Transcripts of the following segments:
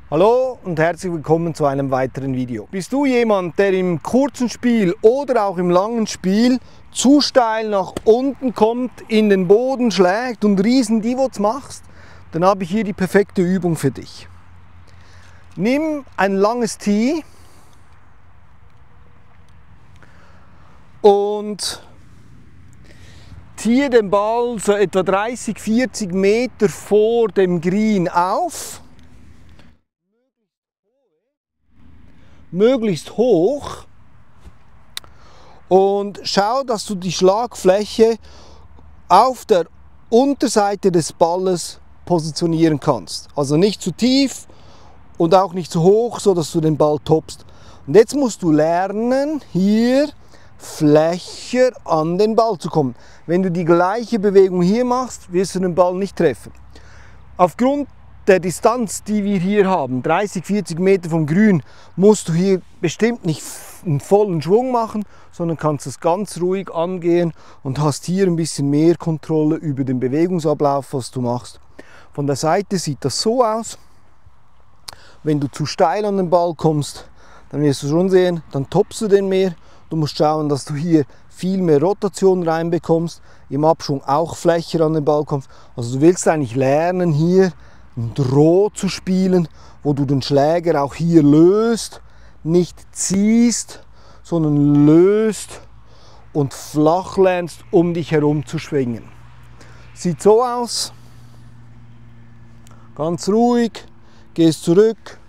Hallo und herzlich willkommen zu einem weiteren Video. Bist du jemand, der im kurzen Spiel oder auch im langen Spiel zu steil nach unten kommt, in den Boden schlägt und riesen Divots machst? Dann habe ich hier die perfekte Übung für dich. Nimm ein langes Tee und ziehe den Ball so etwa 30-40 Meter vor dem Green auf. Möglichst hoch, und schau, dass du die Schlagfläche auf der Unterseite des Balles positionieren kannst. Also nicht zu tief und auch nicht zu hoch, so dass du den Ball toppst. Und jetzt musst du lernen, hier flächer an den Ball zu kommen. Wenn du die gleiche Bewegung hier machst, wirst du den Ball nicht treffen. Aufgrund der Distanz, die wir hier haben, 30-40 Meter vom Grün, musst du hier bestimmt nicht einen vollen Schwung machen, sondern kannst es ganz ruhig angehen und hast hier ein bisschen mehr Kontrolle über den Bewegungsablauf, was du machst. Von der Seite sieht das so aus. Wenn du zu steil an den Ball kommst, dann wirst du schon sehen, dann toppst du den mehr. Du musst schauen, dass du hier viel mehr Rotation reinbekommst, im Abschwung auch flächer an den Ball kommst. Also du willst eigentlich lernen, hier Draw zu spielen, wo du den Schläger auch hier löst, nicht ziehst, sondern löst und flach lernst, um dich herum zu schwingen. Sieht so aus. Ganz ruhig, gehst zurück.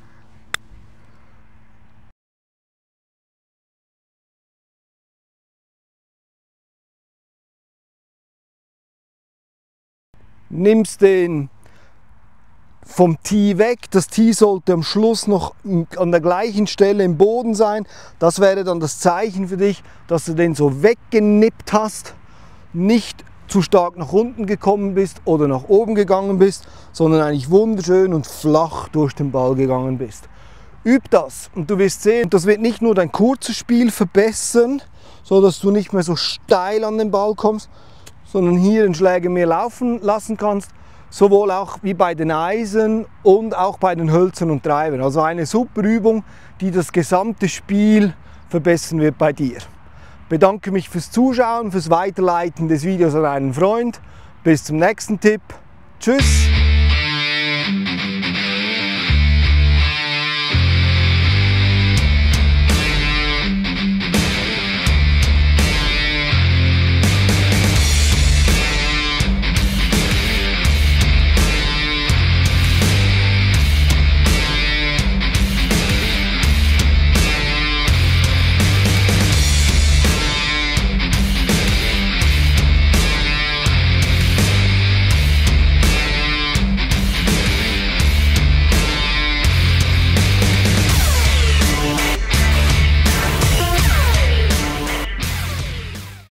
Nimmst den vom Tee weg. Das Tee sollte am Schluss noch an der gleichen Stelle im Boden sein. Das wäre dann das Zeichen für dich, dass du den so weggenippt hast, nicht zu stark nach unten gekommen bist oder nach oben gegangen bist, sondern eigentlich wunderschön und flach durch den Ball gegangen bist. Üb das und du wirst sehen, das wird nicht nur dein kurzes Spiel verbessern, so dass du nicht mehr so steil an den Ball kommst, sondern hier den Schläger mehr laufen lassen kannst, sowohl auch wie bei den Eisen und auch bei den Hölzern und Treibern. Also eine super Übung, die das gesamte Spiel verbessern wird bei dir. Ich bedanke mich fürs Zuschauen, fürs Weiterleiten des Videos an einen Freund. Bis zum nächsten Tipp. Tschüss!